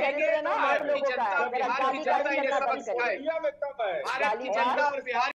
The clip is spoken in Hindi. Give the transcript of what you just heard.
कहेंगे तो भारत की जनता और बिहार की जनता इन्हें समझ पाए। भारत की जनता और बिहार